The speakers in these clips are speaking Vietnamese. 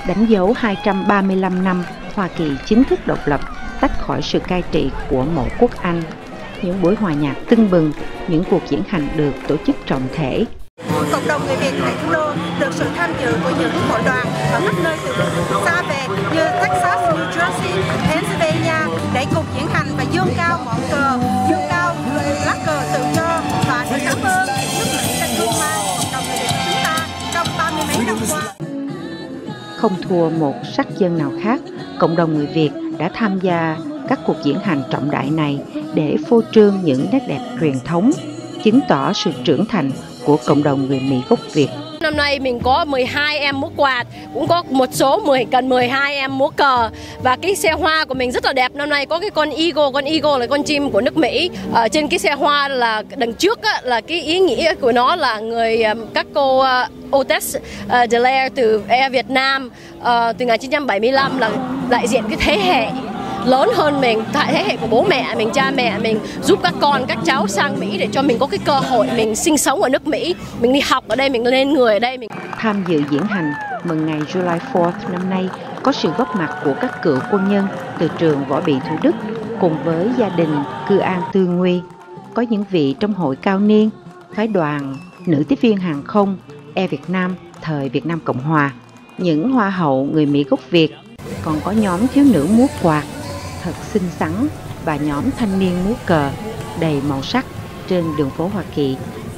đánh dấu 235 năm Hoa Kỳ chính thức độc lập, tách khỏi sự cai trị của mẫu quốc Anh. Những buổi hòa nhạc tưng bừng, những cuộc diễn hành được tổ chức trọng thể. Cộng đồng người Việt tại thủ đô được sự tham dự của những hội đoàn ở khắp nơi từ xa về như Texas, New Jersey, Pennsylvania để cùng diễn hành và dương cao ngọn cờ, dương cao lá cờ tự do và để cảm ơn nước Mỹ đã cưu mang cộng đồng người Việt của chúng ta trong 30 mấy năm qua. Không thua một sắc dân nào khác, cộng đồng người Việt đã tham gia các cuộc diễn hành trọng đại này để phô trương những nét đẹp truyền thống, chứng tỏ sự trưởng thành của cộng đồng người Mỹ gốc Việt. Năm nay mình có 12 em múa quạt, cũng có một số cần 12 em múa cờ. Và cái xe hoa của mình rất là đẹp. Năm nay có cái con eagle là con chim của nước Mỹ. Ở trên cái xe hoa là đằng trước á, là cái ý nghĩa của nó là các cô Hostess Delaire từ Air Việt Nam từ 1975 là đại diện cái thế hệ lớn hơn mình, thế hệ của bố mẹ mình, cha mẹ mình, giúp các con, các cháu sang Mỹ để cho mình có cái cơ hội mình sinh sống ở nước Mỹ, mình đi học ở đây, mình lên người ở đây. Tham dự diễn hành mừng ngày July 4th năm nay có sự góp mặt của các cựu quân nhân từ trường Võ Bị Thủ Đức cùng với gia đình Cư An Tư Nguy, có những vị trong hội cao niên, phái đoàn nữ tiếp viên hàng không Air Việt Nam thời Việt Nam Cộng Hòa, những hoa hậu người Mỹ gốc Việt, còn có nhóm thiếu nữ múa quạt thật xinh xắn và nhóm thanh niên múa cờ đầy màu sắc trên đường phố Hoa Kỳ.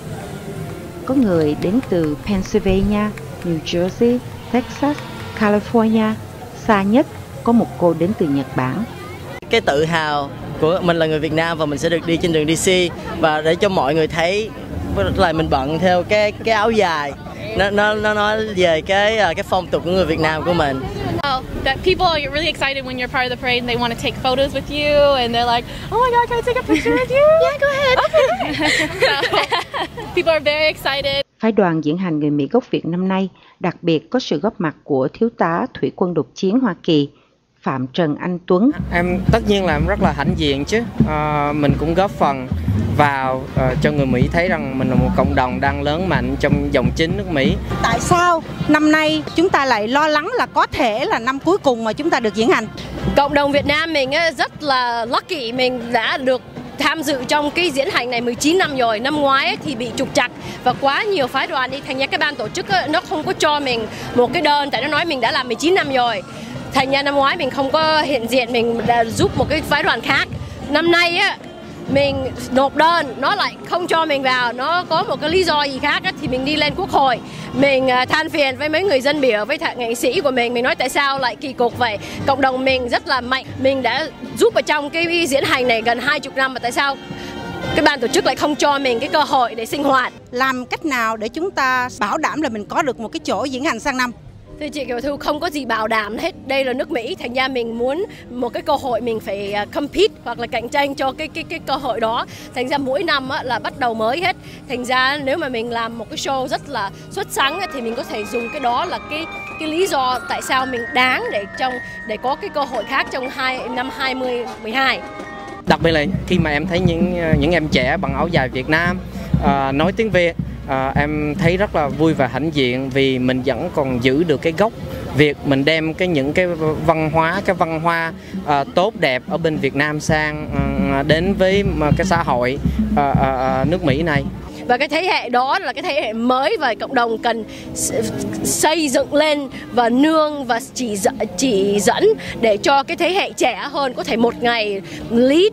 Có người đến từ Pennsylvania, New Jersey, Texas, California, xa nhất có một cô đến từ Nhật Bản. Cái tự hào của mình là người Việt Nam và mình sẽ được đi trên đường DC và để cho mọi người thấy là mình bận theo cái áo dài. Nó nói về cái phong tục của người Việt Nam của mình. That people are really excited when you're part of the parade and they want to take photos with you and they're like, oh my God, can I take a picture with you? Yeah, go ahead. Okay. So, people are very excited. Phái đoàn diễn hành người Mỹ gốc Việt năm nay đặc biệt có sự góp mặt của Thiếu tá Thủy quân đột chiến Hoa Kỳ Phạm Trần Anh Tuấn. Em tất nhiên là em rất là hãnh diện chứ. Mình cũng góp phần vào cho người Mỹ thấy rằng mình là một cộng đồng đang lớn mạnh trong dòng chính nước Mỹ. Tại sao năm nay chúng ta lại lo lắng là có thể là năm cuối cùng mà chúng ta được diễn hành? Cộng đồng Việt Nam mình rất là lucky, mình đã được tham dự trong cái diễn hành này 19 năm rồi. Năm ngoái thì bị trục trặc và quá nhiều phái đoàn đi, thành ra cái ban tổ chức nó không có cho mình một cái đơn, tại nó nói mình đã làm 19 năm rồi. Thành ra năm ngoái mình không có hiện diện, mình đã giúp một cái phái đoàn khác. Năm nay mình nộp đơn, nó lại không cho mình vào, nó có một cái lý do gì khác thì mình đi lên Quốc hội, mình than phiền với mấy người dân biểu, với nghệ sĩ của mình nói tại sao lại kỳ cục vậy. Cộng đồng mình rất là mạnh, mình đã giúp ở trong cái diễn hành này gần 20 năm mà tại sao cái ban tổ chức lại không cho mình cái cơ hội để sinh hoạt. Làm cách nào để chúng ta bảo đảm là mình có được một cái chỗ diễn hành sang năm? Thưa chị Kiều Thu, không có gì bảo đảm hết. Đây là nước Mỹ, thành ra mình muốn một cái cơ hội mình phải compete hoặc là cạnh tranh cho cái cơ hội đó. Thành ra mỗi năm là bắt đầu mới hết. Thành ra nếu mà mình làm một cái show rất là xuất sắc thì mình có thể dùng cái đó là cái lý do tại sao mình đáng để có cái cơ hội khác trong năm 2012. Đặc biệt là khi mà em thấy những em trẻ bằng áo dài Việt Nam nói tiếng Việt, em thấy rất là vui và hãnh diện vì mình vẫn còn giữ được cái gốc Việt, mình đem những cái văn hóa tốt đẹp ở bên Việt Nam sang đến với cái xã hội nước Mỹ này. Và cái thế hệ đó là cái thế hệ mới và cộng đồng cần xây dựng lên và nương và chỉ dẫn để cho cái thế hệ trẻ hơn có thể một ngày lead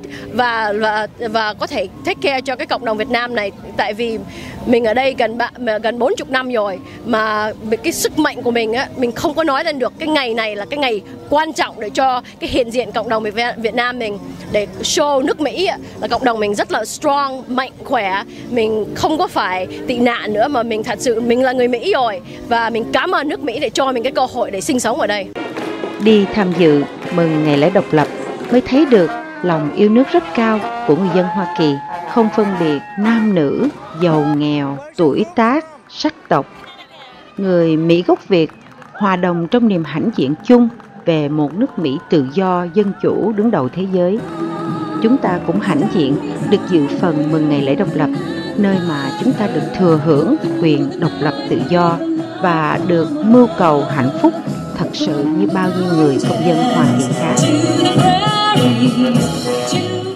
và có thể take care cho cái cộng đồng Việt Nam này. Tại vì mình ở đây gần 40 năm rồi mà cái sức mạnh của mình không có nói lên được. Cái ngày này là cái ngày quan trọng để cho cái hiện diện cộng đồng Việt Nam mình, để show nước Mỹ là cộng đồng mình rất là strong, mạnh khỏe, mình không có phải tị nạn nữa mà mình thật sự mình là người Mỹ rồi và mình cảm ơn nước Mỹ để cho mình cái cơ hội để sinh sống ở đây. Đi tham dự mừng ngày lễ độc lập mới thấy được lòng yêu nước rất cao của người dân Hoa Kỳ, không phân biệt nam nữ, giàu nghèo, tuổi tác, sắc tộc. Người Mỹ gốc Việt hòa đồng trong niềm hãnh diện chung về một nước Mỹ tự do, dân chủ đứng đầu thế giới. Chúng ta cũng hãnh diện được dự phần mừng ngày lễ độc lập, nơi mà chúng ta được thừa hưởng quyền độc lập tự do và được mưu cầu hạnh phúc thật sự như bao nhiêu người công dân hoàn thiện khác.